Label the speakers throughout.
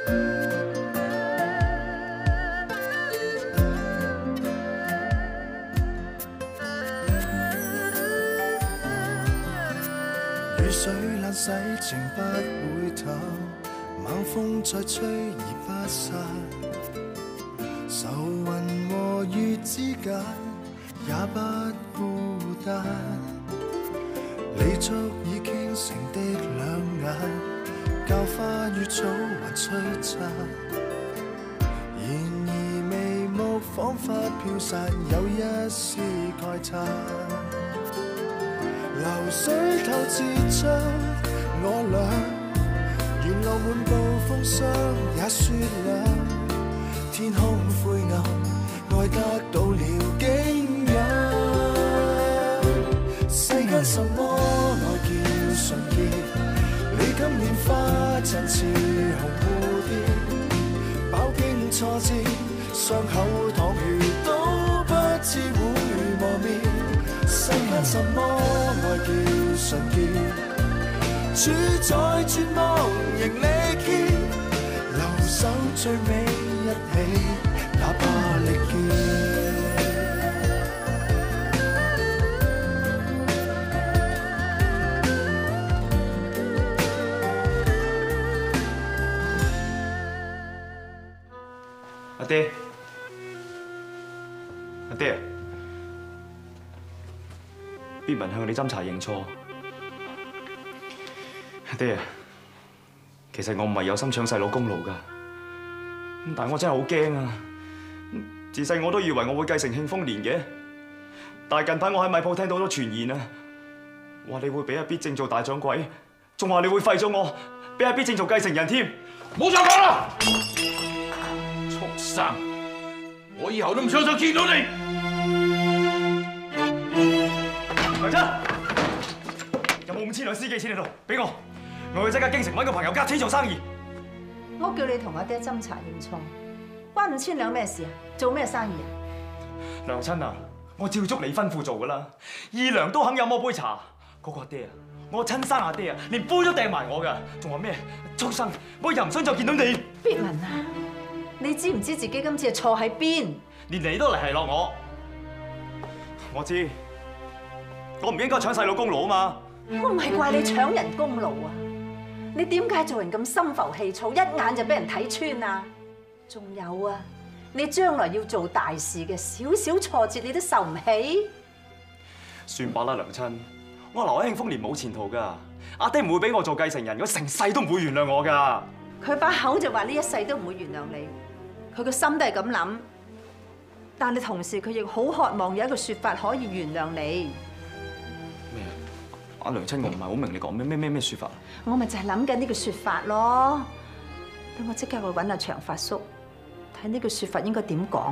Speaker 1: 雨水冷洗情不會透，猛風再吹而不散。愁雲和月之間也不孤單，你足以傾城的兩眼，教花與草還璀璨。然而眉目彷彿飄散，有一絲慨嘆。流水透至將我倆，沿路滿布風霜也雪亮。天空灰暗，愛得到了景仰。世間什麼愛叫純潔？你今年花陣似紅蝴蝶，飽經挫折，傷口淌血都不知會磨滅。世間什麼愛叫純潔？主宰絕望仍力竭，留守最美一起，哪怕力竭。
Speaker 2: 阿爹，阿爹，必文向你斟茶認錯。阿爹啊，其實我唔係有心搶細佬功勞㗎，但係我真係好驚啊！自細我都以為我會繼承慶豐年嘅，但係近排我喺米鋪聽到咗傳言啊，話你會俾阿必正做大掌櫃，仲話你會廢咗我，俾阿必正做繼承人添。
Speaker 3: 唔好再講啦！畜生！我以後都唔想再見到你。
Speaker 2: 梁真，有冇5000兩司機錢喺度？俾我，我要即刻京城揾個朋友夾錢做生意。
Speaker 4: 我叫你同阿爹斟茶認錯，關5000兩咩事啊？做咩生意啊？
Speaker 2: 娘親啊，我照足你吩咐做噶啦，二娘都肯飲我杯茶。嗰個阿爹啊，我親生阿爹啊，連杯都掟埋我噶，仲話咩畜生，我又唔想再見到你。
Speaker 4: 必文啊，你知唔知自己今次係錯喺邊？
Speaker 2: 連你都嚟係落我，我知，我唔應該搶細佬功勞啊嘛。
Speaker 4: 我唔係怪你搶人功勞啊，你點解做人咁心浮氣躁，一眼就俾人睇穿啊？仲有啊，你將來要做大事嘅，少少挫折你都受唔起。
Speaker 2: 算罷啦，娘親，我留喺慶豐年冇前途噶，阿爹唔會俾我做繼承人，我成世都唔會原諒我噶。
Speaker 4: 佢把口就話呢一世都唔會原諒你，佢個心都係咁諗，但係同時佢亦好渴望有一個說法可以原諒你。
Speaker 2: 咩？阿娘親，我唔係好明你講咩說法。
Speaker 4: 我咪就係諗緊呢個說法咯，等我即刻去揾阿長發叔，睇呢個說法應該點講。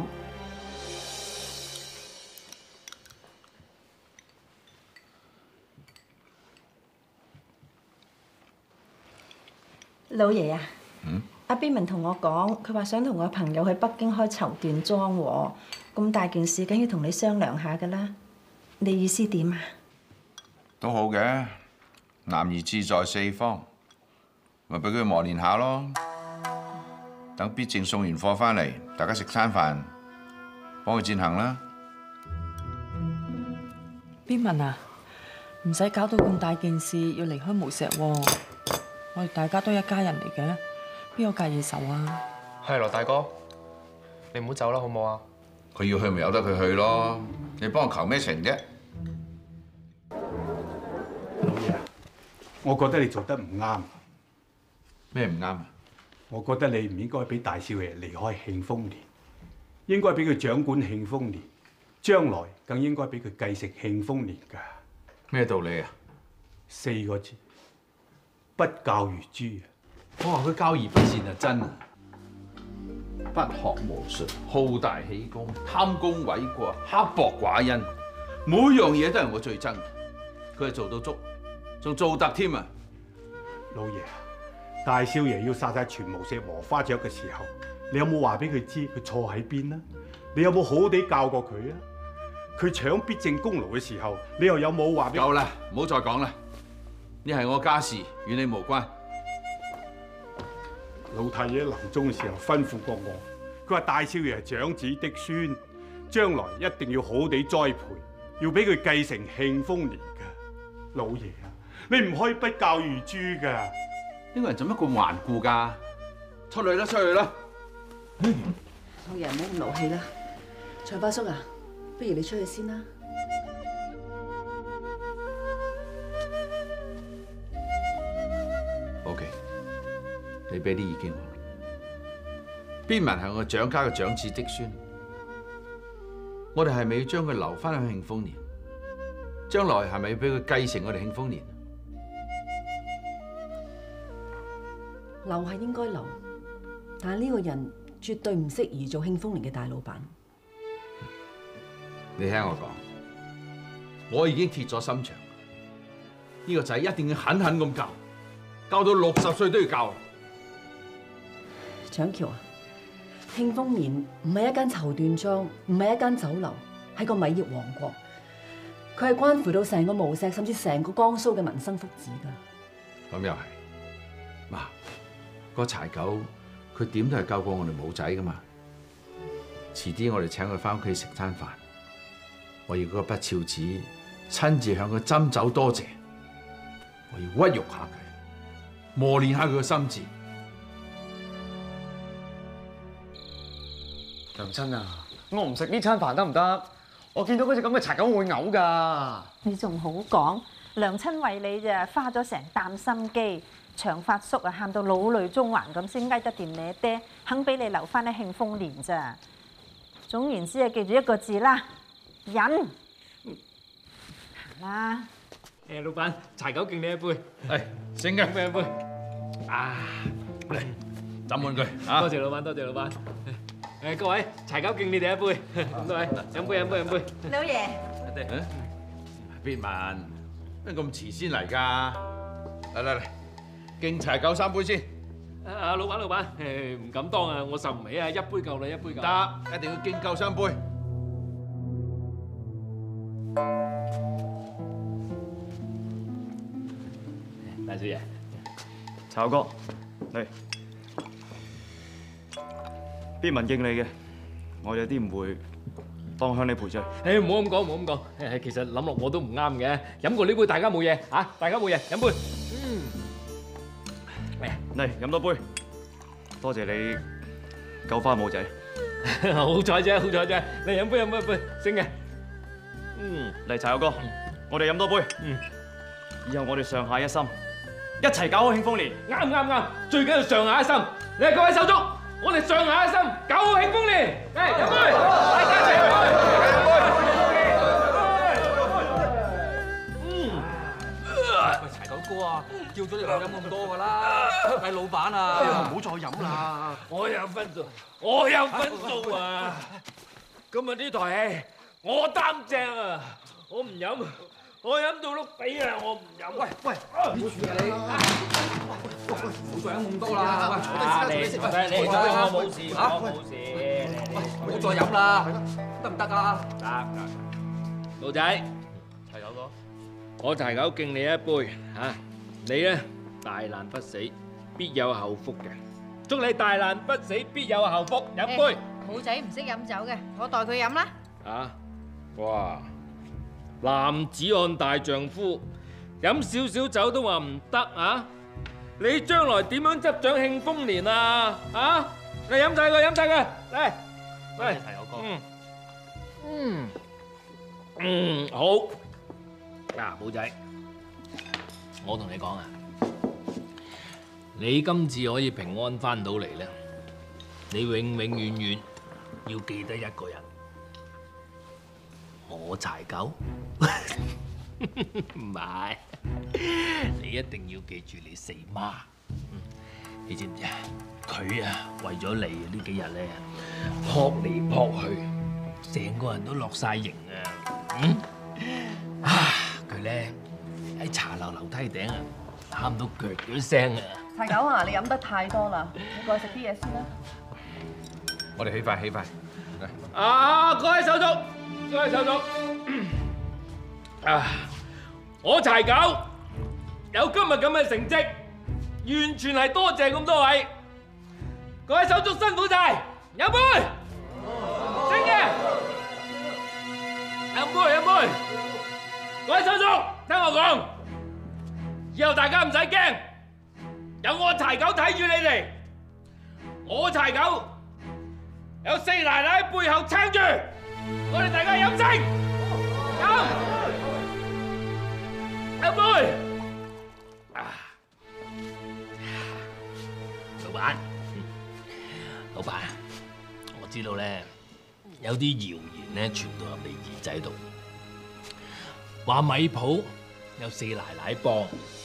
Speaker 4: 老爺啊，阿邊文同我講，佢話想同我朋友去北京開綢緞莊喎，咁大件事，梗要同你商量下噶啦。你意思點啊？
Speaker 5: 都好嘅，男兒志在四方，咪俾佢磨練下咯。等必正送完貨翻嚟，大家食餐飯，幫佢餞行啦。
Speaker 6: 邊文啊，唔使搞到咁大件事，要離開無錫喎。我哋大家都一家人嚟嘅，邊個介意受啊？
Speaker 7: 係羅大哥，你唔好走啦，好唔好啊？
Speaker 5: 佢要去咪由得佢去咯，你幫我求咩情啫？
Speaker 8: 老爺，我覺得你做得唔啱。
Speaker 5: 咩唔啱啊？
Speaker 8: 我覺得你唔應該俾大少爺離開慶豐年，應該俾佢掌管慶豐年，將來更應該俾佢繼承慶豐年㗎。
Speaker 5: 咩道理啊
Speaker 8: ？4個字。不教如豬啊！
Speaker 3: 我話佢教而不善啊，真啊！不學無術，好大喜功，貪功諉過，刻薄寡恩，每樣嘢都係我最憎。佢係做到足，仲做得添啊！
Speaker 8: 老爺啊，大少爺要殺晒全無錫禾花雀嘅時候，你有冇話俾佢知佢錯喺邊啊？你有冇好好地教過佢啊？佢搶必正功勞嘅時候，你又有冇話俾？
Speaker 3: 夠啦，唔好再講啦！呢係我家事，與你無關。
Speaker 8: 老太爺臨終嘅時候吩咐過我，佢話大少爺係長子的孫，將來一定要好好地栽培，要俾佢繼承慶豐年㗎。老爺啊，你唔可以不教如珠㗎。
Speaker 3: 呢個人做乜咁頑固㗎？出去啦，出去啦！
Speaker 9: 老爺唔好咁勞氣啦，長發叔啊，不如你出去先啦。
Speaker 3: OK， 你俾啲意見我。邊文係我蔣家嘅長子嫡孫，我哋係咪要將佢留翻去慶豐年？將來係咪要俾佢繼承我哋慶豐年？
Speaker 9: 留係應該留，但係呢個人絕對唔適宜做慶豐年嘅大老闆。
Speaker 3: 你聽我講，我已經鐵咗心腸，呢個仔一定要狠狠咁教，教到60歲都要教。
Speaker 9: 蔣橋啊，慶豐年唔係一間綢緞莊，唔係一間酒樓，係個米業王國，佢係關乎到成個無錫甚至成個江蘇嘅民生福祉㗎。
Speaker 3: 咁又係，嗱，個柴狗佢點都係救過我哋冇仔㗎嘛。遲啲我哋請佢翻屋企食餐飯，我要嗰個不肖子親自向佢斟酒多謝，我要屈辱下佢，磨練下佢個心智。
Speaker 2: 娘親啊，我唔食呢餐飯得唔得？我見到嗰隻咁嘅柴狗我會嘔㗎。
Speaker 10: 你仲好講，娘親為你咋花咗成擔心機，長發叔啊喊到老淚縱橫咁先捱得掂你爹，肯俾你留翻喺慶豐年咋。總言之啊，記住一個字啦，忍。行啦。
Speaker 7: 誒，老闆，柴狗敬你一杯。
Speaker 3: 係，醒嘅。
Speaker 7: 敬你一杯。啊，
Speaker 3: 嚟，斟滿佢。啊，
Speaker 7: 多謝老闆，多謝老闆。誒，各位，柴狗敬你哋一杯。咁多位，飲杯，飲杯，飲杯。
Speaker 4: 老爺，
Speaker 3: 邊文乜咁遲先嚟㗎？嚟嚟嚟，敬柴狗3杯先。
Speaker 7: 啊，老闆，誒唔敢當啊，我受唔起啊，一杯夠啦，一杯夠。
Speaker 3: 得，一定要敬夠3杯。
Speaker 7: 大少爺，
Speaker 2: 巢哥，嚟，邊文敬你嘅，我有啲唔會當向你賠罪。
Speaker 7: 誒唔好咁講，唔好咁講。誒其實諗落我都唔啱嘅，飲過呢杯大家冇嘢嚇，大家冇嘢，飲杯。
Speaker 2: 嚟飲多杯，多謝你救翻冇仔。
Speaker 7: 好彩啫，好彩啫。嚟飲杯，飲杯，飲杯，升嘅。
Speaker 2: 嚟柴友哥，我哋飲多杯。以後我哋上下一心，一齊搞好慶豐年。
Speaker 7: 啱，最緊要上下一心。你係各位手足，我哋上下一心，搞好慶豐年。嚟飲杯，大家一齊飲杯。
Speaker 11: 喂，柴狗哥啊，叫咗你唔好飲咁多㗎啦，係老闆啊，唔好再飲啦。
Speaker 7: 我有分數啊！今日呢台戲我擔正啊！我唔飲，我飲到碌地啊！我唔飲。喂，
Speaker 11: 你住啊你！唔好再飲咁多啦！喂，
Speaker 7: 你我冇事，我冇事。
Speaker 11: 唔好再飲啦，得唔得啊？
Speaker 7: 得。老仔，柴狗哥，我柴狗敬你一杯嚇，你咧大難不死，必有後福嘅。祝你大難不死，必有後福。飲杯。
Speaker 12: 冇仔唔識飲酒嘅，我代佢飲啦。
Speaker 7: 啊！哇！男子漢大丈夫，飲少少酒都話唔得啊！你將來點樣執掌慶豐年啊？啊！嚟飲晒佢，飲晒佢，嚟嚟。柴友哥。好。嗱，寶仔，我同你講啊，你今次可以平安翻到嚟咧，你永遠遠要記得一個人。我柴狗唔係，你一定要記住你四媽。你知唔知啊？佢啊為咗你呢幾日咧，撲嚟撲去，成個人都落晒型啊！佢咧喺茶樓樓梯頂啊，喊到腳都聲啊！
Speaker 9: 柴狗啊，你飲得太多啦，你過去食啲嘢先啦。
Speaker 3: 我哋起快，起快。
Speaker 7: 啊，各位手足！各位手足，我柴狗有今日咁嘅成績，完全係多謝咁多位。 各位手足辛苦晒，飲杯，正嘅，飲杯。各位手足，聽我講，以後大家唔使驚，有我柴狗睇住你哋。我柴狗有四奶奶喺背後撐住，我哋大家飲勝，飲杯。
Speaker 13: 老闆，我知道咧，有啲謠言咧傳到入你耳仔度，話米鋪有四奶奶幫。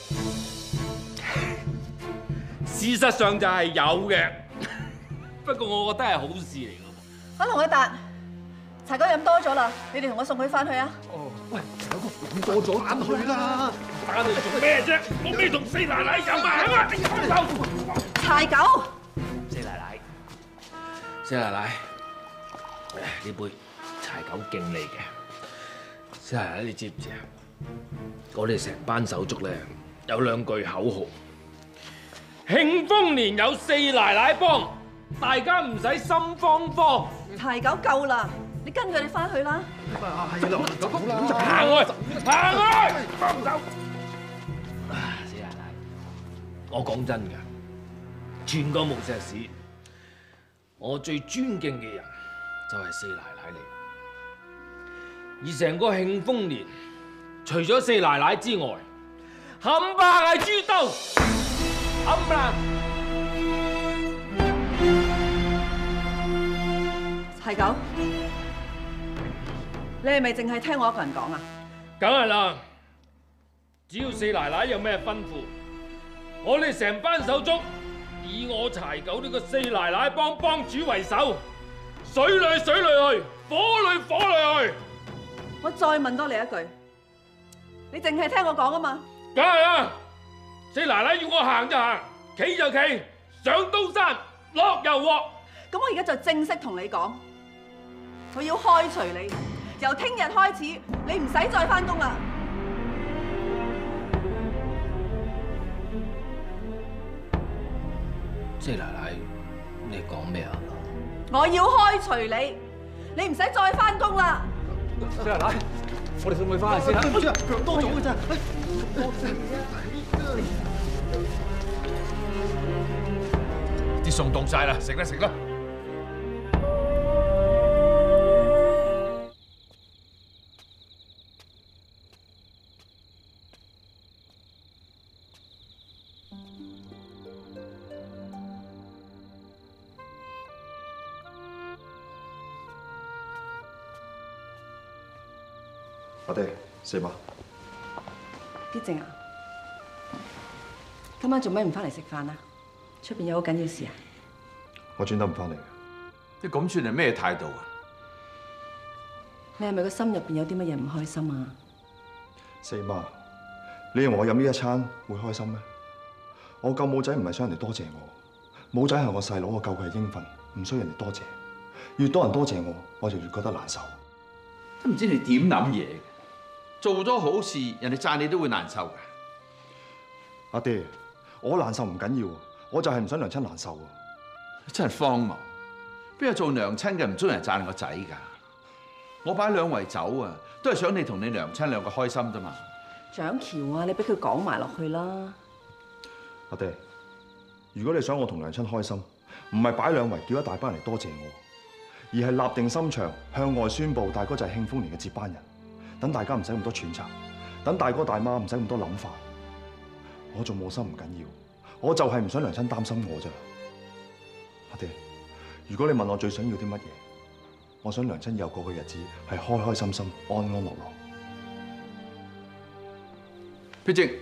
Speaker 7: 事實上就係有嘅，不過我覺得係好事嚟㗎。
Speaker 9: 阿龍一達，柴狗飲多咗啦，你哋同我送佢翻去啊！
Speaker 11: 哦，喂，柴狗飲多咗，翻去啦！
Speaker 7: 打你做咩啫？我未同四奶奶飲啊！
Speaker 9: 柴狗，
Speaker 13: 四奶奶，呢杯柴狗敬你嘅。四奶奶，你知唔知啊？我哋成班手足咧有兩句口號：
Speaker 7: 慶豐年有四奶奶幫，大家唔使心慌慌。
Speaker 9: 柴狗夠啦，你跟佢哋翻去啦。
Speaker 11: 係啦，走啦，
Speaker 7: 行開，放手。
Speaker 13: 四奶奶，我講真㗎，全個無錫市，我最尊敬嘅人就係四奶奶嚟，而成個慶豐年，除咗四奶奶之外，冚唪唥係豬兜，冚唪唥。
Speaker 9: 柴狗，你係咪淨係聽我一個人講啊？
Speaker 7: 梗係啦，只要四奶奶有咩吩咐，我哋成班手足以我柴狗呢個四奶奶幫幫主為首，水裏水裏去，火裏火裏去。
Speaker 9: 我再問多你一句，你淨係聽我講啊嘛？
Speaker 7: 梗係啦，四奶奶要我行就行，企就企，上刀山落油鑊。
Speaker 9: 咁我而家就正式同你講，我要開除你，由聽日開始，你唔使再返工啦。
Speaker 13: 四奶奶，你講咩啊？
Speaker 9: 我要開除你，你唔使再返工啦。
Speaker 11: 四奶奶，我哋送佢翻去先啦。強多咗嘅咋？
Speaker 3: 啲餸凍晒啦，食啦食啦。
Speaker 2: 阿爹，四媽，
Speaker 9: 必正啊，今晚做咩唔翻嚟食飯啊？出邊有好緊要事啊？
Speaker 2: 我專登唔翻嚟嘅。
Speaker 3: 你咁算係咩態度啊？
Speaker 9: 你係咪個心入邊有啲乜嘢唔開心啊？
Speaker 2: 四媽，你認為我飲呢一餐會開心咩？我救武仔唔係想人哋多謝我，武仔係我細佬，我救佢係應份，唔需要人哋多謝。越多人多謝我，我就越覺得難受。
Speaker 3: 都唔知你點諗嘢嘅，做咗好事，人哋讚你都會難受㗎。
Speaker 2: 阿爹，我難受唔緊要，我就係唔想娘親難受啊！
Speaker 3: 真係荒謬，邊有做娘親嘅唔中意人讚個仔㗎？我擺兩圍酒啊，都係想你同你娘親兩個開心啫嘛。
Speaker 9: 蔣喬啊，你俾佢講埋落去啦。
Speaker 2: 阿爹，如果你想我同娘親開心，唔係擺兩圍叫一大班人嚟多謝我，而係立定心腸向外宣佈大哥就係慶豐年嘅接班人，等大家唔使咁多揣測，等大哥大媽唔使咁多諗法。我仲冇心唔緊要，我就係唔想娘親擔心我咋。阿爹，如果你問我最想要啲乜嘢，我想娘親以後過嘅日子係開開心心、安安樂樂。
Speaker 3: 必正，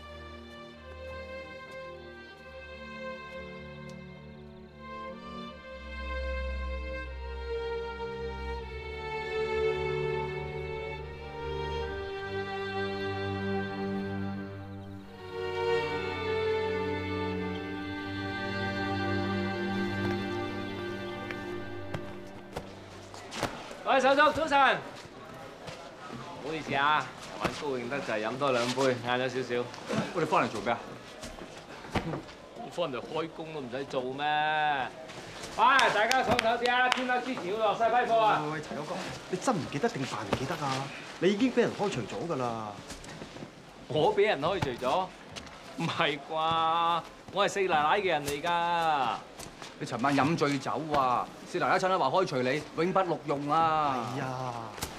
Speaker 7: 各位手足早晨，唔好意思啊，玩高興得滯，飲多兩杯，晏咗少少。
Speaker 11: 我哋翻嚟做咩啊？
Speaker 7: 放
Speaker 13: 幫人哋開工都唔使做咩？喂，大家爽手啲啊！天黑之前要落晒批貨啊！
Speaker 14: 喂，陳友哥，你真唔記得定扮唔記得啊？你已經俾人開除咗㗎啦！
Speaker 13: 我俾人開除咗？唔係啩？我係四奶奶嘅人嚟㗎。
Speaker 11: 你尋晚飲醉酒啊！四奶奶趁得話開除你，永不錄用啊！
Speaker 14: 係啊！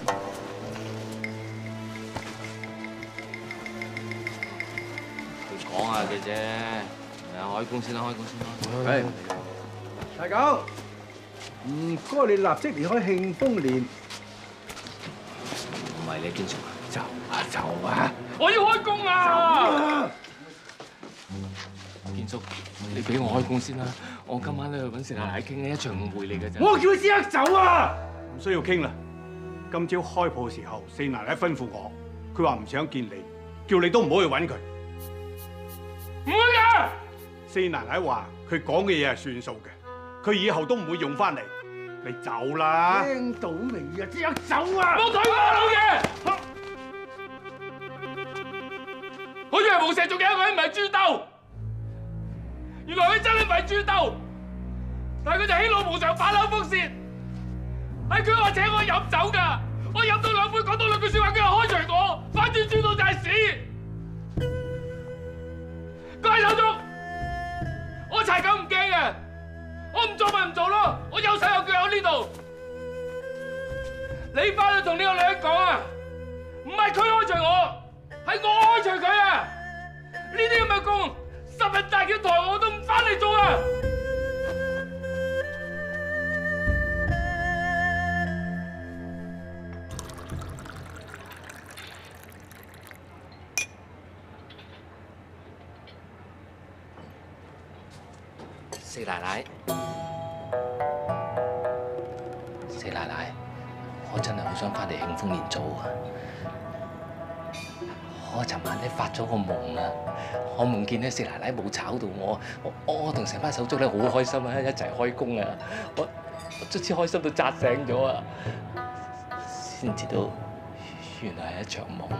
Speaker 13: 佢講下嘅啫，開工先啦，開工先啦。
Speaker 11: 係。
Speaker 14: 大狗，唔該你立即離開慶豐年。
Speaker 13: 唔係你堅持啊？
Speaker 14: 走啊走啊！
Speaker 13: 我要開工啊！建叔，你俾我開工先啦！我今晚咧去揾四奶奶傾呢一場誤會嚟嘅啫。
Speaker 8: 我叫你即刻走啊！唔需要傾啦。今朝開鋪嘅時候，四奶奶吩咐我，佢話唔想見你，叫你都唔好去揾佢。唔會㗎！四奶奶話佢講嘅嘢係算數嘅。佢以後都唔會用翻嚟，你走啦！聽到未啊？即刻走啊！
Speaker 13: 冇睇我老爺，我以為無錫仲有一個人唔係豬竇，原來佢真係唔係豬竇，但係佢就喜怒無常，反口覆舌，係佢話請我飲酒㗎，我飲到兩杯，講多兩句説話，佢又開除我，反轉豬肚就係屎！各位手足，我柴狗唔驚嘅。我唔做咪唔做咯，我有手有腳喺呢度。你翻去同呢個女人講啊，唔係佢開除我，係我開除佢啊！呢啲咁嘅工，10人大叫抬我都唔翻嚟做啊！四奶奶。四奶奶，我真係好想翻嚟慶豐年做啊！我尋晚咧發咗個夢啊，我夢見咧四奶奶冇炒到我同成班手足咧好開心啊，一齊開工啊！我卒之開心到扎醒咗啊，先知道原來係一場夢。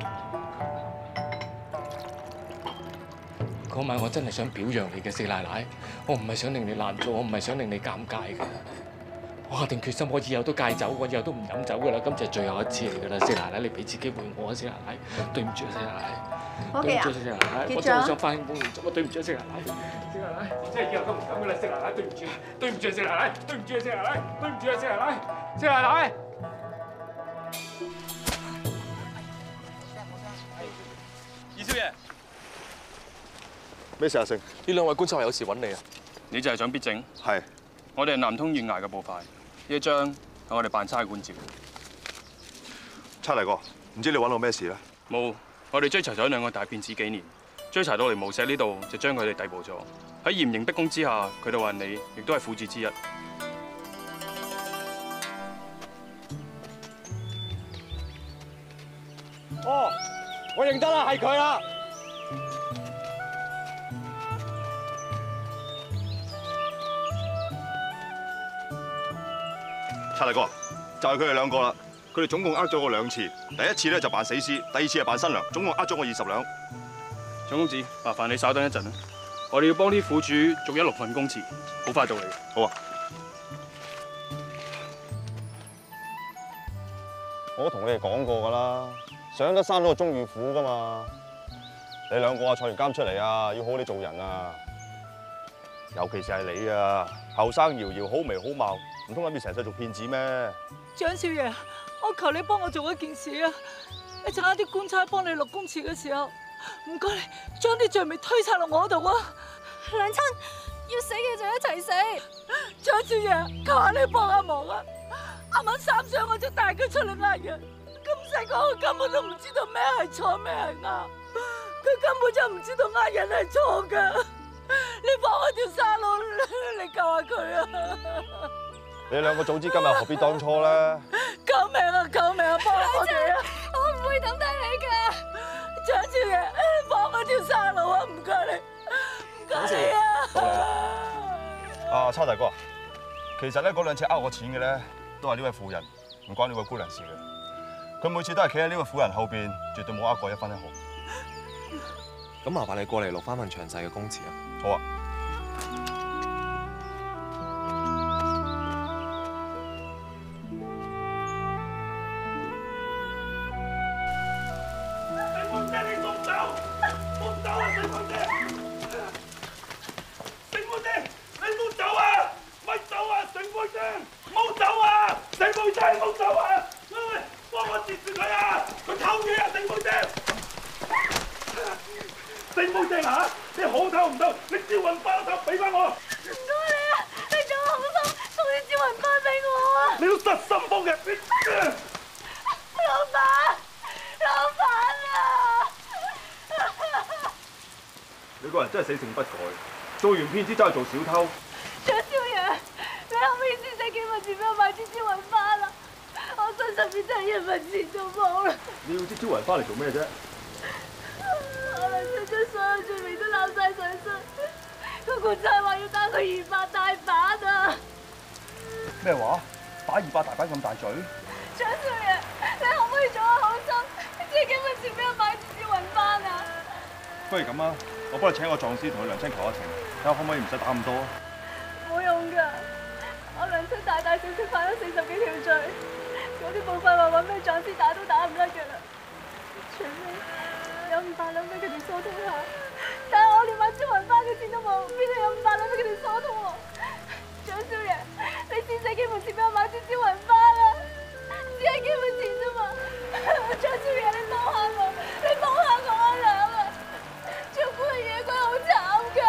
Speaker 13: 嗰晚我真係想表揚你嘅四奶奶，我唔係想令你難做，我唔係想令你尷尬嘅。我下定決心，我以後都戒酒，我以後都唔飲酒噶啦。今次係最後一次嚟噶啦，四奶奶，你俾次機會我啊，四奶奶，對唔住啊，四奶奶，對唔住啊，四奶奶，我真係好想翻慶豐年做，對唔住啊，四奶奶，四奶奶，我真係以後都唔敢噶啦，四奶奶，對唔住，對唔住啊，四奶奶，對唔住啊，四奶奶，對唔住啊，四奶奶，四奶奶。
Speaker 15: 二少爺，
Speaker 16: 咩事啊？成
Speaker 15: 呢兩位官差話有事揾你啊！
Speaker 16: 你就係想必證？係。我哋係南通縣衙嘅捕快，呢一張係我哋辦差嘅官照。差大哥，唔知你揾我咩事咧？冇，我哋追查咗兩個大騙子幾年，追查到嚟無錫呢度，就將佢哋逮捕咗。喺嚴刑逼供之下，佢哋話你亦都係苦主之一。
Speaker 15: 哦，我認得啦，係佢啦。
Speaker 16: 差大哥，就係佢哋兩個啦。佢哋總共呃咗我2次，第一次咧就扮死屍，第二次係扮新娘，總共呃咗我20兩。蔣公子，麻煩你稍等一陣啦，我哋要幫啲苦主逐一錄份供詞，好快到嚟。好啊。
Speaker 17: 我都同你哋講過㗎啦，上得山都係終遇虎㗎嘛。你兩個啊，坐完監出嚟啊，要好好地做人啊。尤其是係你啊，後生搖搖，好眉好貌。唔通諗住成世做騙子咩？
Speaker 18: 蔣少爺，我求你幫我做一件事啊！一陣間啲官差幫你錄供詞嘅時候，唔該你將啲罪名推晒落我度啊！
Speaker 19: 娘親要死嘅就一齊死。
Speaker 18: 蔣少爺，求下你幫下忙啊！啱啱3歲我就帶佢出嚟呃人，咁細個佢根本都唔知道咩係錯咩係啱，佢根本就唔知道呃人係錯㗎。你放我條生路，你救下佢啊！
Speaker 17: 你兩個早知今日何必當初咧？
Speaker 18: 救命啊！救命啊！幫我哋啊！
Speaker 19: 我唔會抌低你㗎。
Speaker 18: 蔣少爺，放我條生路啊！唔該你，唔該你啊！
Speaker 17: 啊，差大哥，其實咧嗰2次呃我錢嘅咧，都係呢位婦人，唔關呢位姑娘事嘅。佢每次都係企喺呢位婦人後邊，絕對冇呃過1分1毫。
Speaker 15: 咁麻煩你過嚟錄翻份詳細嘅供詞啊！
Speaker 17: 好啊。
Speaker 2: 真係死性不改，做完騙子走去做小偷。
Speaker 19: 張少爺，你可唔可以先使幾文錢俾我買支招魂花啦？我身上邊真係一文錢都冇啦！
Speaker 2: 你要支招魂花嚟做咩啫？
Speaker 19: 我梁春將所有罪名都攬晒上身，個官差話要打佢200大板啊！
Speaker 2: 咩話？打200大板咁大罪？
Speaker 19: 張少爺，你可唔可以做個好心，借幾文錢俾我買支招魂花啊？
Speaker 2: 不如咁啊，我幫你請個狀師同佢娘親求下情，睇下可唔可以唔使打咁多啊？
Speaker 19: 冇用㗎，我娘親大大小小犯咗40幾條罪，嗰啲部分話揾咩狀師打都打唔甩㗎啦。除非有500兩俾佢哋疏通下，但係我連買招魂花嘅錢都冇，邊度有500兩俾佢哋疏通喎？張少爺，你先使幾文錢俾我買支招魂花啦，只係幾文錢啫嘛。張少爺，你幫下我，你幫下我阿娘啊！丈夫係野鬼，好慘㗎。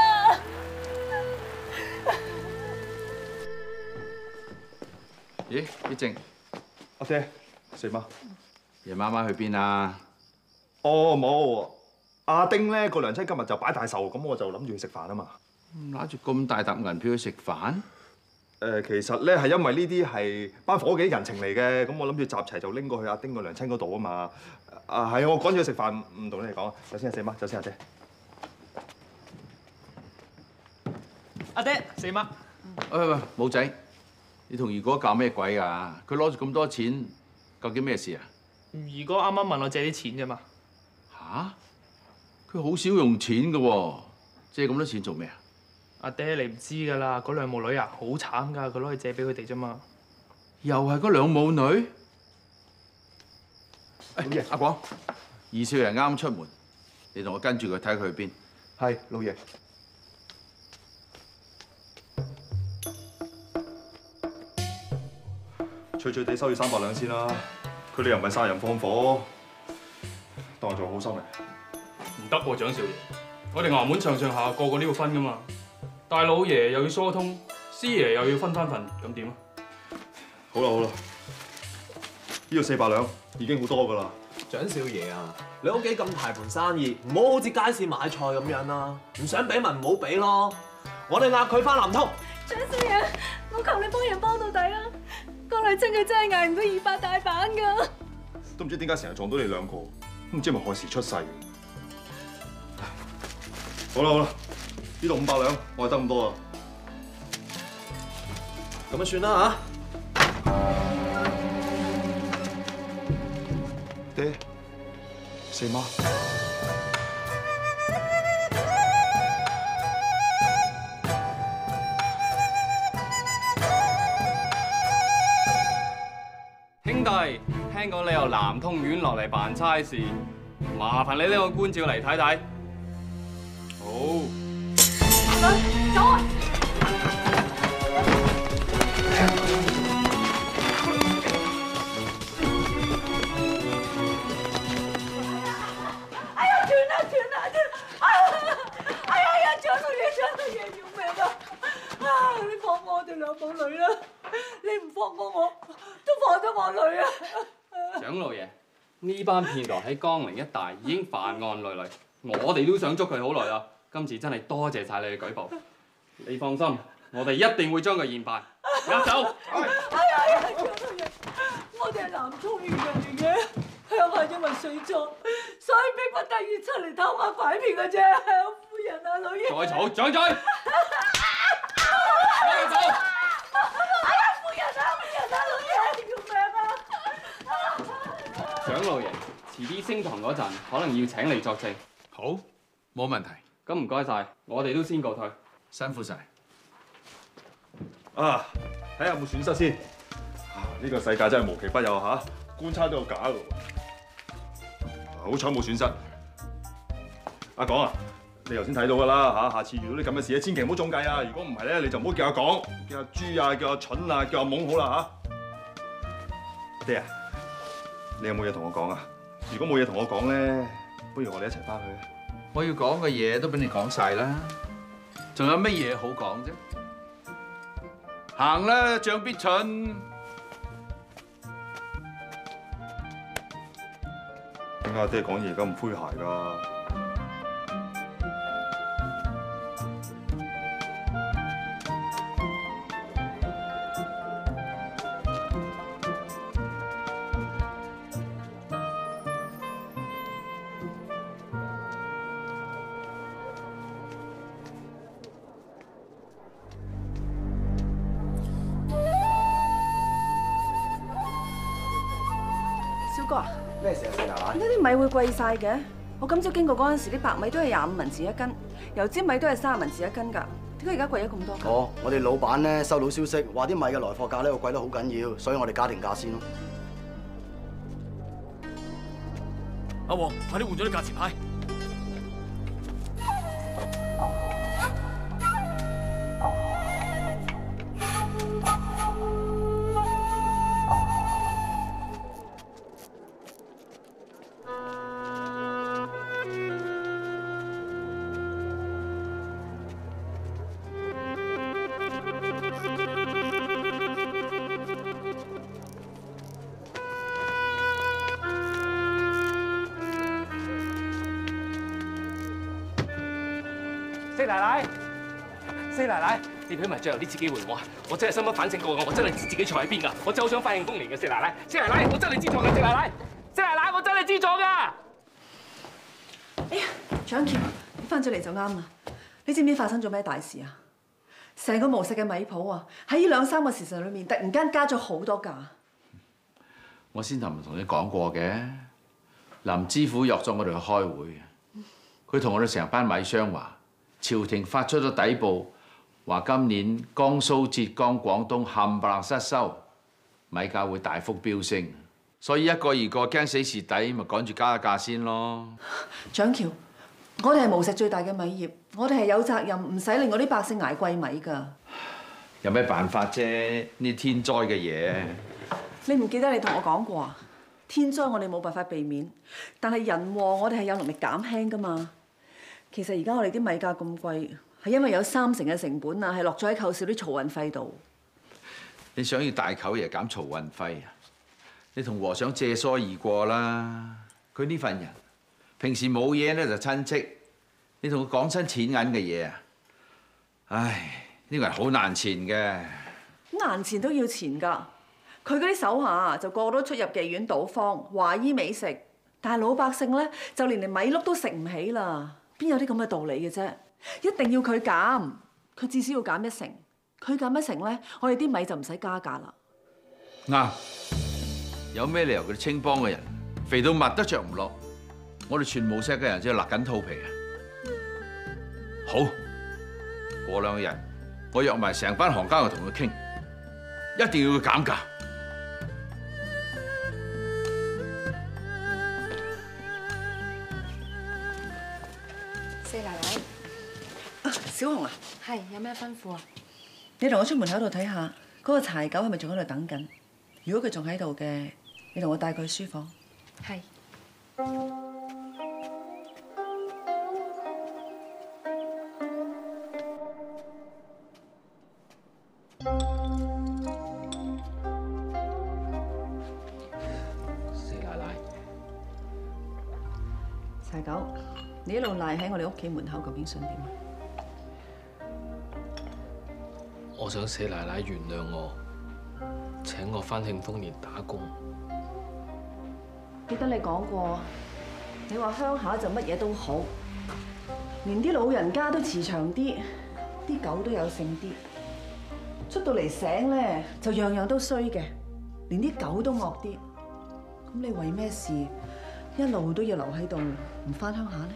Speaker 3: 咦，必正，
Speaker 2: 阿爹，四媽，
Speaker 3: 夜媽媽去邊啊？
Speaker 2: 哦，冇，阿丁咧個娘親今日就擺大壽，咁我就諗住去食飯啊嘛。
Speaker 3: 攞住咁大沓銀票去食飯？
Speaker 2: 其實咧係因為呢啲係班伙計人情嚟嘅，咁我諗住集齊就拎過去阿丁個娘親嗰度啊嘛。係我趕住去食飯，唔同你哋講。走先啊，四媽，走先阿爹。
Speaker 11: 阿爹，四媽。
Speaker 3: 喂，武仔，你同二哥搞咩鬼㗎？佢攞住咁多錢，究竟咩事啊？
Speaker 11: 二哥啱啱問我借啲錢啫嘛。
Speaker 3: 吓？佢好少用錢㗎喎，借咁多錢做咩啊？
Speaker 11: 阿爹，你唔知㗎啦，嗰兩母女啊，好慘㗎，佢攞去借俾佢哋啫嘛。
Speaker 3: 又係嗰兩母女？阿廣，二少爺啱出門，你同我跟住佢睇下佢去邊。
Speaker 2: 係，老爺。脆脆地收住300兩先啦，佢哋又唔係殺人放火，當我做好心嚟。
Speaker 16: 唔得喎，蔣少爺，我哋衙門上下個個都要分噶嘛，大老爺又要疏通，師爺又要分翻份，咁點啊？
Speaker 2: 好啦，呢度400兩已經好多噶啦。
Speaker 20: 蔣少爺啊，你屋企咁大盤生意，唔好好似街市買菜咁樣啦，唔想俾咪唔好俾咯。我哋押佢翻南通。
Speaker 19: 蔣少爺，我求你幫人幫到底啦！個女親佢真係捱唔到200大板㗎。
Speaker 2: 都唔知點解成日撞到你兩個，唔知係咪害時出世。好啦，呢度500兩，我係得咁多啦。
Speaker 20: 咁就算啦嚇。
Speaker 2: 爹，四媽。
Speaker 21: 兄弟，聽講你由南通縣落嚟辦差事，麻煩你拎個官照嚟睇睇。好。
Speaker 19: 走啊！哎呀，斷啦！哎呀，蔣老爺，要命啊！你放過我哋兩母女啦！你唔放過我，都放咗我女啊！
Speaker 21: 蔣老爺，呢班騙徒喺江陵一帶已經犯案累累，我哋都想捉佢好耐啦。今次真係多謝晒你嘅舉報，你放心，我哋一定會將佢嚴辦。押走！
Speaker 19: 哎呀，蔣老爺，我哋係南通縣人嚟嘅，鄉下因為水災，所以逼不得已出嚟偷呃拐騙嘅啫。夫人啊，女兒。
Speaker 21: 再嘈，掌嘴！
Speaker 19: 走！哎呀，夫人啊，女兒，要命啊！
Speaker 21: 蔣老爺，遲啲升堂嗰陣，可能要請你作證。
Speaker 3: 好，冇問題。
Speaker 21: 咁唔該晒，我哋都先告退，
Speaker 3: 辛苦晒。
Speaker 2: 啊，睇下有冇損失先。呢個世界真係無奇不有嚇，官差都有假㗎喎。好彩冇損失。阿廣啊，你頭先睇到㗎啦嚇，下次遇到啲咁嘅事咧，千祈唔好中計啊！如果唔係咧，你就唔好叫阿廣，叫阿豬啊，叫阿蠢啊，叫阿懵好啦嚇。爹啊，你有冇嘢同我講啊？如果冇嘢同我講咧，不如我哋一齊翻去。
Speaker 3: 我要講嘅嘢都俾你講晒啦，仲有乜嘢好講啫？行啦，將必蠢。
Speaker 2: 點解阿爹講嘢而家咁詼諧㗎？
Speaker 9: 哥啊，
Speaker 11: 咩事啊，四奶奶？
Speaker 9: 點解啲米會貴晒嘅？我今朝經過嗰陣時，啲白米都係25文錢一斤，油尖米都係30文錢一斤㗎。點解而家貴咗咁多㗎？
Speaker 11: 哦，我哋老闆咧收到消息，話啲米嘅來貨價咧會貴得好緊要，所以我哋加定價先咯。
Speaker 15: 阿黃，快啲換咗啲價錢牌。
Speaker 13: 四奶奶，四奶奶，你俾埋最後呢次機會我啊！我真係深刻反省過我真係知自己錯喺邊㗎！我真係好想翻慶豐年嘅四奶奶，四奶奶，我真係知錯㗎，四奶奶，四奶奶，我真係知錯㗎！
Speaker 9: 哎呀，蔣橋，你翻咗嚟就啱啦！你知唔知發生咗咩大事啊？成個無錫嘅米鋪啊，喺呢2-3個時辰裏面，突然間加咗好多價。
Speaker 3: 我先頭唔同你講過嘅，林知府約咗我哋去開會，佢同我哋成班米商話，朝廷發出咗底報，話今年江蘇、浙江、廣東冚唪唥失收，米價會大幅飆升，所以一個二個驚死蝕底，咪趕住加價先咯。
Speaker 9: 蔣橋，我哋係無錫最大嘅米業，我哋係有責任，唔使令我啲百姓捱貴米㗎。
Speaker 3: 有咩辦法啫？呢天災嘅嘢，
Speaker 9: 你唔記得你同我講過啊？天災我哋冇辦法避免，但係人禍我哋係有能力減輕㗎嘛。其實而家我哋啲米價咁貴，係因為有30%嘅成本啊，係落咗喺扣少啲漕運費度。
Speaker 3: 你想要大舅爺減漕運費啊？你同和尚借疏而過啦。佢呢份人平時冇嘢咧就親戚，你同佢講親錢銀嘅嘢啊，唉，呢個人好難纏嘅。
Speaker 9: 難錢都要錢㗎。佢嗰啲手下就個個都出入妓院、賭坊、華衣美食，但係老百姓咧就連米碌都食唔起啦。邊有啲咁嘅道理嘅啫？一定要佢減，佢至少要減1成。佢減1成咧，我哋啲米就唔使加價啦。
Speaker 3: 啱，有咩理由佢哋青幫嘅人肥到襪都着唔落？我哋全無錫嘅人只係勒緊肚皮啊！好，過2日我約埋成班行家去同佢傾，一定要佢減價。
Speaker 9: 四奶奶，小紅啊，
Speaker 6: 係有咩吩咐啊？
Speaker 9: 你同我出門口度睇下，嗰個柴狗係咪仲喺度等緊？如果佢仲喺度嘅，你同我帶佢去書房。
Speaker 6: 係。
Speaker 13: 四奶奶，
Speaker 9: 柴狗，你一路賴喺我哋屋企門口，究竟想點啊？
Speaker 13: 我想四奶奶原諒我，請我翻慶豐年打工。
Speaker 9: 記得你講過，你話鄉下就乜嘢都好，連啲老人家都慈祥啲，啲狗都有性啲。出到嚟醒咧，就樣樣都衰嘅，連啲狗都惡啲。咁你為咩事一路都要留喺度，唔翻鄉下咧？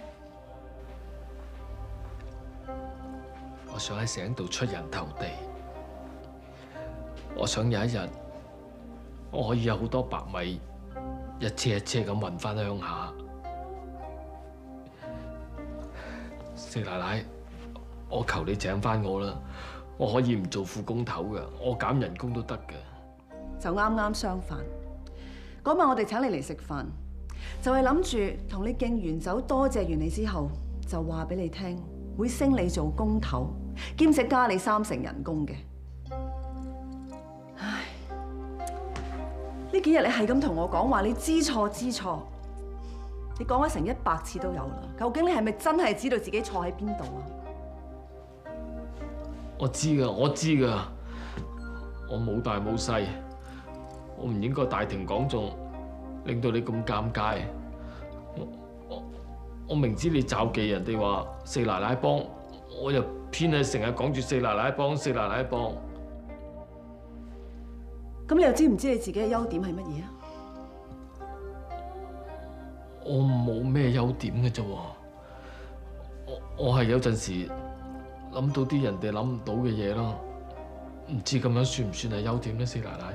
Speaker 13: 我想喺醒度出人頭地，我想有一日我可以有好多白米，一車一車咁運翻鄉下。四奶奶，我求你請翻我啦！我可以唔做副工頭嘅，我減人工都得嘅。
Speaker 9: 就啱啱相反，嗰晚我哋請你嚟食飯，就係諗住同你敬完酒，多謝完你之後，就話俾你聽，會升你做工頭，兼且加你3成人工嘅。唉，呢幾日你係咁同我講話，你知錯知錯，你講咗成100次都有啦。究竟你係咪真係知道自己錯喺邊度啊？
Speaker 13: 我知㗎，我知㗎，我冇大冇細，我唔應該大庭廣眾，令到你咁尷尬。我明知你罩忌人哋話四奶奶幫，我又偏係成日講住四奶奶幫，四奶奶幫。
Speaker 9: 咁你又知唔知你自己嘅優點係乜嘢啊？
Speaker 7: 我冇咩優點嘅啫喎，我係有陣時諗到啲人哋諗唔到嘅嘢咯，唔知咁樣算唔算係優點咧，四奶奶？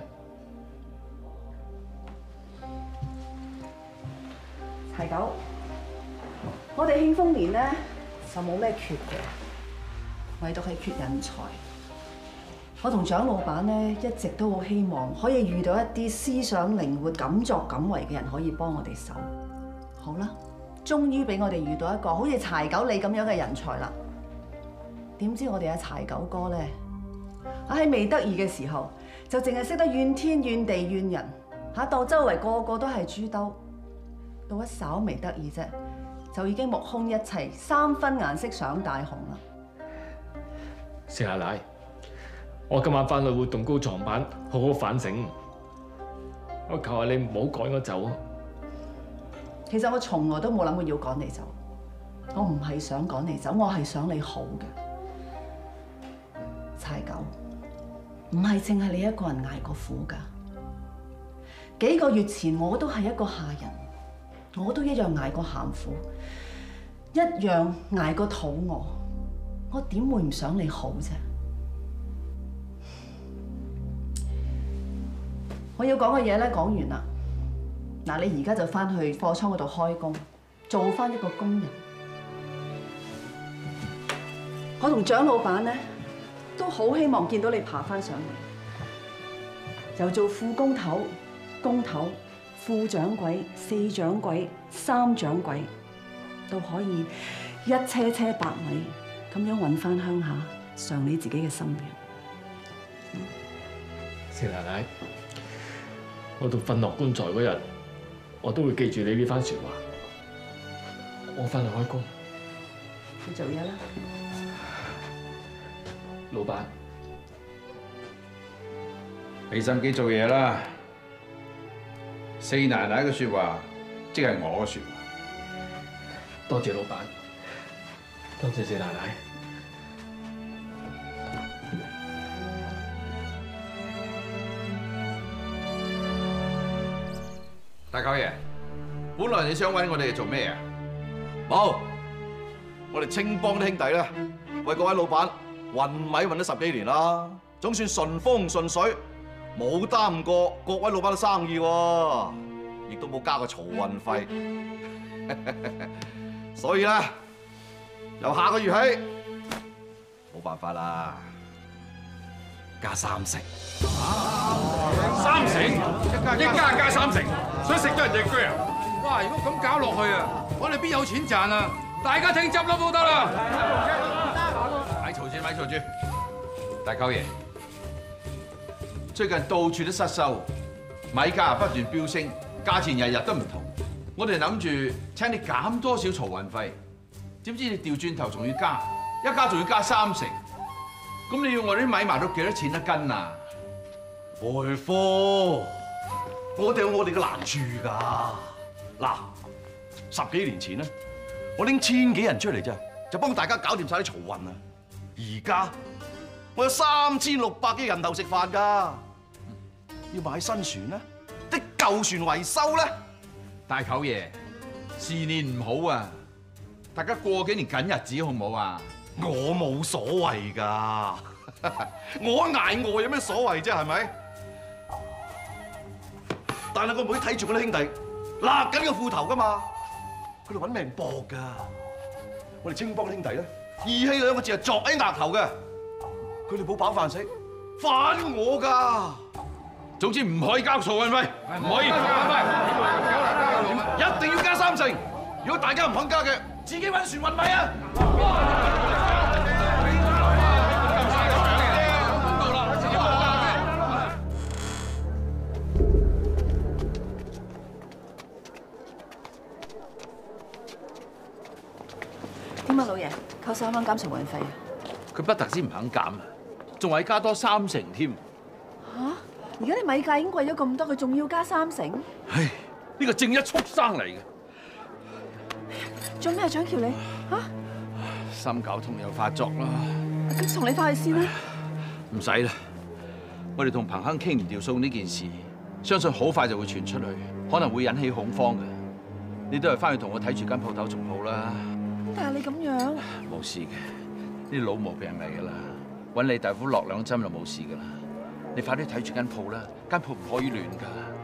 Speaker 9: 柴九，我哋慶豐年咧就冇咩缺嘅，唯獨係缺人才。我同蔣老闆咧一直都好希望可以遇到一啲思想靈活、敢作敢為嘅人，可以幫我哋手。好啦，終於俾我哋遇到一個好似柴九你咁樣嘅人才啦。點知我哋阿柴九哥咧，喺未得意嘅時候就淨係識得怨天怨地怨人，當周圍個個都係豬兜。到一稍微得意啫，就已經目空一切，三分顏色上大紅啦。
Speaker 7: 四奶奶，我今晚翻去會動高床板，好好反省。我求下你唔好趕我走啊！
Speaker 9: 其實我從來都冇諗過要趕你走，我唔係想趕你走，我係想你好嘅。柴九，唔係淨係你一個人捱過苦㗎。幾個月前我都係一個下人。我都一樣捱過鹹苦，一樣捱過肚餓，我點會唔想你好啫？我要講嘅嘢咧講完啦，嗱，你而家就翻去貨倉嗰度開工，做翻一個工人。我同蔣老闆咧都好希望見到你爬翻上嚟，由做副工頭、工頭、副掌櫃、四掌櫃、三掌櫃，都可以一車車白米咁樣運翻鄉下，償你自己嘅心願。
Speaker 7: 四奶奶，我到瞓落棺材嗰日，我都會記住你呢番説話。我翻去開工，
Speaker 9: 去做嘢啦，
Speaker 7: 老闆。
Speaker 5: 俾心機做嘢啦。四奶奶嘅説話，即係我嘅説話。
Speaker 7: 多謝老闆，多謝四奶奶。
Speaker 3: 大九爺，本來你想揾我哋做咩啊？
Speaker 17: 冇，我哋青幫啲兄弟咧，為各位老闆運米運咗10幾年啦，總算順風順水。冇耽誤過各位老闆嘅生意喎，亦都冇加過漕運費，所以咧，由下個月起，冇辦法啦，加3成。
Speaker 15: 3成，一加加3成，想食咗人隻腳啊！哇！如果咁搞落去啊，我哋邊有錢賺啊？大家聽執笠都得啦。
Speaker 3: 咪嘈住，咪嘈住，大九爺。最近到處都失收，米價不斷飆升，價錢日日都唔同。我哋諗住請你減多少漕運費，點知你調轉頭仲要加，一加仲要加3成。咁你要我啲米賣到幾多錢一斤啊？
Speaker 17: 外科，我哋有我哋嘅難處㗎。嗱，10幾年前咧，我拎1000幾人出嚟啫，就幫大家搞掂晒啲漕運啊。而家我有3600幾人頭食飯㗎。要買新船咧，啲舊船維修咧，
Speaker 3: 大九爺，時年唔好啊，大家過幾年緊日子好唔好啊？
Speaker 17: 我冇所謂㗎，我捱餓有咩所謂啫？係咪？但係我唔會睇住嗰啲兄弟勒緊個褲頭㗎嘛，佢哋揾命搏㗎。我哋青幫兄弟咧，義氣2個字係作喺額頭嘅，佢哋冇飽飯食，反我㗎。
Speaker 3: 總之唔可以交漕運費，唔可以。
Speaker 17: 一定要加3成。如果大家唔肯加嘅，自己揾船運米啊！
Speaker 9: 點啊，老爺？扣3蚊減漕運費啊？
Speaker 3: 佢不特止唔肯減啊，仲話加多3成添。
Speaker 9: 嚇！而家啲米價已經貴咗咁多，佢仲要加3成？
Speaker 3: 唉，呢個正一畜生嚟嘅。
Speaker 9: 做咩啊，蔣橋你？嚇！
Speaker 3: 心絞痛又發作啦。
Speaker 9: 咁同你翻去先啦。
Speaker 3: 唔使啦，我哋同彭亨傾唔掂數呢件事，相信好快就會傳出去，可能會引起恐慌嘅。 你都係翻去同我睇住間鋪頭仲好啦。
Speaker 9: 但係你咁樣，
Speaker 3: 冇事嘅，呢啲老毛病嚟㗎啦。揾李大夫落2針就冇事㗎啦。你快啲睇住間鋪啦，間鋪唔可以亂㗎。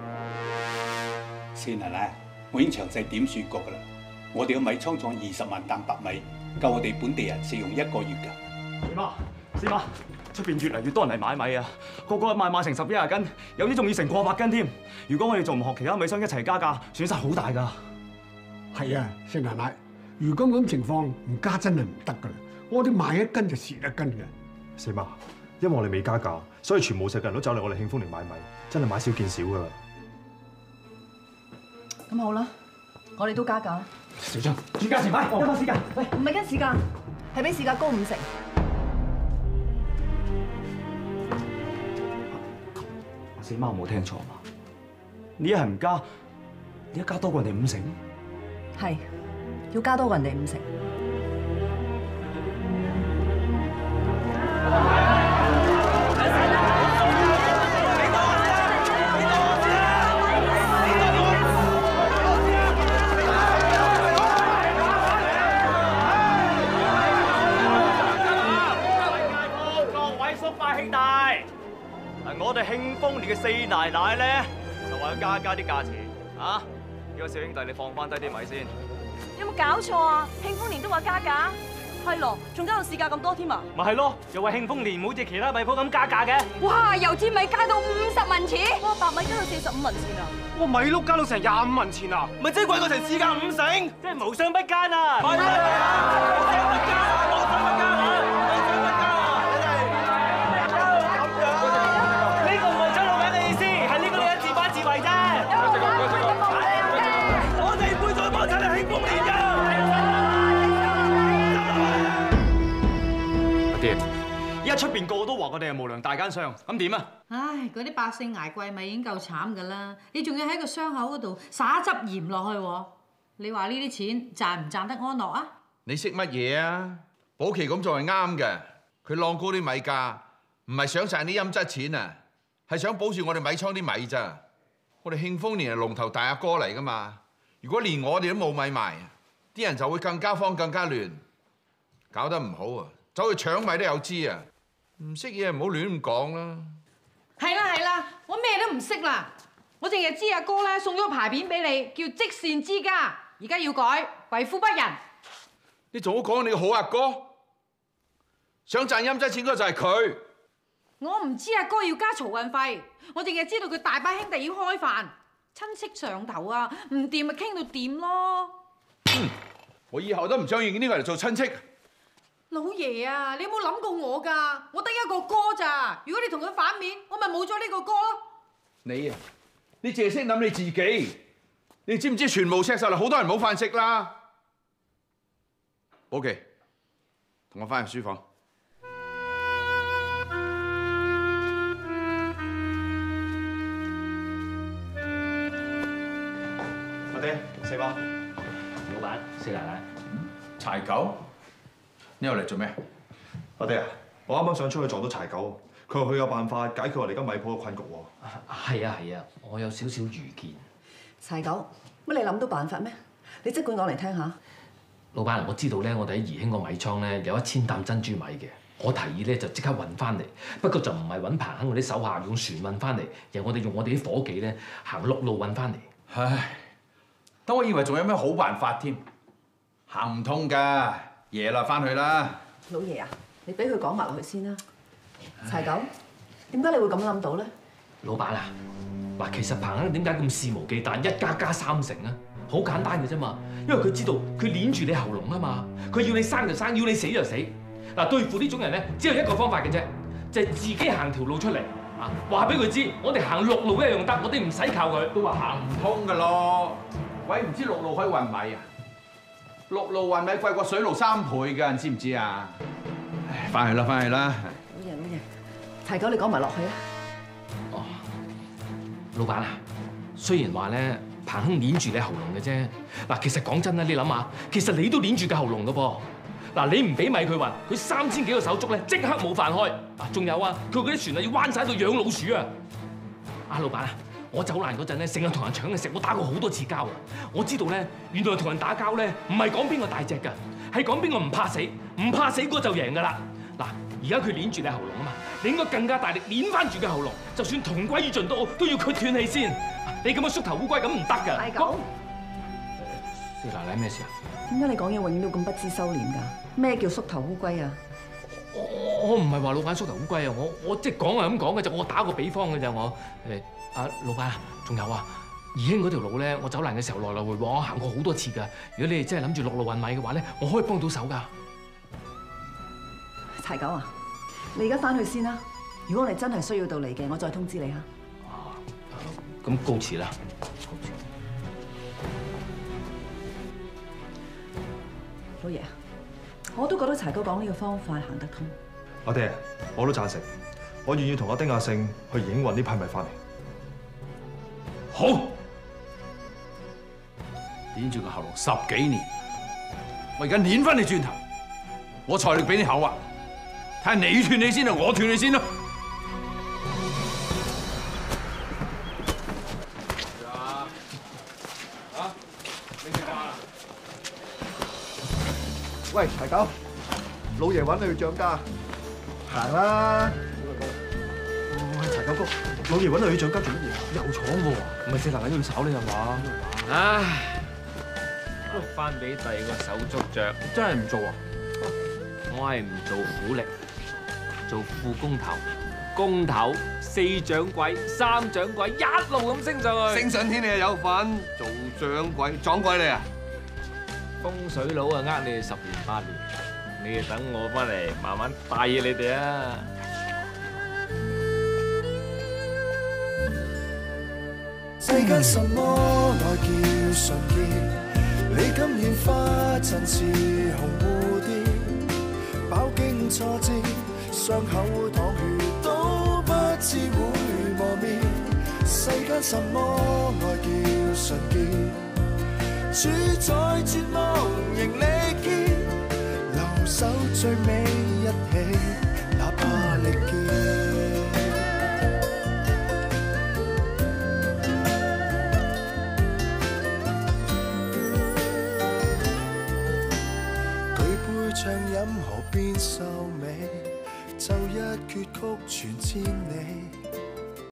Speaker 8: 四奶奶，我已經詳細點算過㗎啦。我哋嘅米倉種20萬擔白米，夠我哋本地人食用1個月㗎。
Speaker 2: 四媽，出邊越嚟越多人嚟買米啊！個個賣成10幾20斤，有啲仲要成過百斤添。如果我哋仲唔學其他米商一齊加價，損失好大㗎。
Speaker 1: 係啊，四奶奶，如今咁情況唔加真係唔得㗎啦。我哋賣1斤就蝕1斤嘅。
Speaker 22: 四媽，因為我哋未加價，所以全無錫嘅人都走嚟我哋慶豐年買米，真係買少見少㗎啦。
Speaker 9: 咁好啦，我哋都加價啦。
Speaker 2: 小張，轉價錢買，100市價。
Speaker 9: 喂，唔係跟市價，係比市價高50成。
Speaker 2: 四媽，我冇聽錯嘛？你一係唔加，你一加多過人哋5成？
Speaker 9: 係，要加多過人哋5成。
Speaker 2: 我哋慶豐年嘅四奶奶咧，就話要加啲價錢啊！呢個小兄弟，你放翻低啲米先。
Speaker 18: 有冇搞錯啊？慶豐年都話加價，係咯，仲加到市價咁多添啊！
Speaker 2: 咪係咯，又話慶豐年唔好似其他米鋪咁加價嘅。
Speaker 18: 哇！油尖米加到50文錢，哇！白米加到45文錢啊！
Speaker 11: 哇！米碌加到成25文錢啊！咪即係貴過成市價5成，
Speaker 2: 即係無商不奸啊！
Speaker 11: 係啊！
Speaker 2: 依家出邊個個都話我哋係無良大奸商，咁點啊？
Speaker 12: 唉，嗰啲百姓捱貴米已經夠慘㗎啦，你仲要喺個傷口嗰度撒一汁鹽落去喎？你話呢啲錢賺唔賺得安樂啊？
Speaker 3: 你識乜嘢啊？保期咁做係啱嘅，佢浪高啲米價，唔係想賺啲陰質錢啊，係想保住我哋米倉啲米咋。我哋慶豐年係龍頭大阿哥嚟㗎嘛，如果連我哋都冇米賣，啲人就會更加慌更加亂，搞得唔好啊！走去搶米都有知啊！唔識嘢唔好亂咁講啦。
Speaker 12: 係啦，我咩都唔識啦，我淨係知阿哥咧送咗個牌匾俾你，叫積善之家，而家要改，為富不仁。
Speaker 3: 你仲好講你個好阿哥，想賺陰質錢嗰個就係佢。
Speaker 12: 我唔知阿哥要加漕運費，我淨係知道佢大班兄弟要開飯，親戚上頭啊，唔掂咪傾到掂咯。
Speaker 3: 我以後都唔想認呢個嚟做親戚。
Speaker 12: 老爺啊，你有冇諗過我㗎？我得一個哥咋，如果你同佢反面，我咪冇咗呢個哥咯。
Speaker 3: 你啊，你淨係識諗你自己，你知唔知全無錫實嚟好多人冇飯食啦？寶琪，同我翻入書房。
Speaker 2: 阿爹，四媽，
Speaker 13: 老闆，四奶奶，
Speaker 3: 柴狗。你又嚟做咩？
Speaker 22: 阿爹啊，我啱啱想出去撞到柴狗，佢話佢有辦法解決我哋而家米鋪嘅困局喎。
Speaker 13: 係啊，我有少少預見。
Speaker 9: 柴狗，乜你諗到辦法咩？你即管講嚟聽下。
Speaker 13: 老闆，我知道咧，我哋喺宜興個米倉咧有1000擔珍珠米嘅，我提議咧就即刻運翻嚟。不過就唔係揾彭亨嗰啲手下用船運翻嚟，而係我哋用我哋啲伙計咧行陸路運翻嚟。
Speaker 3: 唉，等我以為仲有咩好辦法添，行唔通㗎。夜啦，翻去啦。
Speaker 9: 老爺啊，你俾佢講埋落去先啦。柴狗，點解你會咁諗到咧？
Speaker 13: 老闆啊，嗱，其實彭亨點解咁肆無忌憚1加3成啊？好簡單嘅啫嘛，因為佢知道佢捏住你喉嚨啊嘛，佢要你生就生，要你死就死。嗱，對付呢種人咧，只有一個方法嘅啫，就係自己行條路出嚟啊！話俾佢知，我哋行陸路一樣得，我哋唔使靠佢。
Speaker 3: 都話行唔通㗎咯，鬼唔知陸路可以運米啊！陸路運米貴過水路3倍㗎，你知唔知啊？唉，翻去啦，翻去啦。
Speaker 9: 老爺，柴狗你講埋落去啊。
Speaker 13: 哦，老闆啊，雖然話咧彭亨捏住你喉嚨嘅啫，嗱，其實講真啦，你諗下，其實你都捏住個喉嚨㗎噃。嗱，你唔俾米佢運，佢3000幾個手足咧即刻冇飯開。嗱，仲有啊，佢嗰啲船啊要彎晒喺度養老鼠啊！啊，老闆啊，
Speaker 7: 我走難嗰陣咧，成日同人搶嘢食，我打過好多次交啊！我知道咧，原來同人打交咧，唔係講邊個大隻㗎，係講邊個唔怕死，唔怕死嗰就贏㗎啦！嗱，而家佢捏住你喉嚨啊嘛，你應該更加大力捏翻住佢喉嚨，就算同歸於盡都要佢斷氣先。你咁樣縮頭烏龜咁唔得㗎。
Speaker 9: 大狗，
Speaker 7: 四奶奶咩事啊？
Speaker 9: 點解你講嘢永遠都咁不知收斂㗎？咩叫縮頭烏龜啊？
Speaker 7: 我唔係話老闆縮頭烏龜啊！我即係講係咁講嘅啫，我打個比方嘅啫，我老闆啊，仲有啊，怡興嗰條路咧，我走難嘅時候來來回回我行過好多次㗎。如果你哋真係諗住陸路運米嘅話咧，我可以幫到手㗎。
Speaker 9: 柴狗啊，你而家翻去先啦。如果你真係需要到你嘅，我再通知你啊。
Speaker 7: 咁告辭啦。
Speaker 9: 老爺，我都覺得柴哥講呢個方法行得通。
Speaker 22: 阿爹，我都贊成，我願意同阿丁亞勝去影運呢批米翻嚟。
Speaker 3: 好，捏住個喉嚨10幾年，我而家捏翻你轉頭，我財力比你厚啊！睇下你斷你先啊，我斷你先啦！
Speaker 14: 喂，柴狗，老爺揾你去漲價，行啦！
Speaker 22: 喂，柴狗哥，老爺揾你去漲價做乜嘢？又闖喎！
Speaker 7: 唔係四奶奶要炒你係嘛？唉，翻俾第二個手足着，
Speaker 22: 真係唔做啊！
Speaker 7: 我係唔做苦力，做副工頭。工頭4掌櫃、3掌櫃，一路咁升上去。
Speaker 11: 升上天你又有份，做掌櫃撞鬼你啊！
Speaker 7: 風水佬啊，呃你哋10年8年，你哋等我翻嚟慢慢帶嘢你哋啊！
Speaker 4: 世間什麼愛叫純潔？你今獻花陣似紅蝴蝶，飽經挫折，傷口淌血都不知會磨滅。世間什麼愛叫純潔？主宰絕望仍力竭，留守最尾一起，哪怕力竭。舉杯暢飲何邊秀美？奏一闕曲傳千里。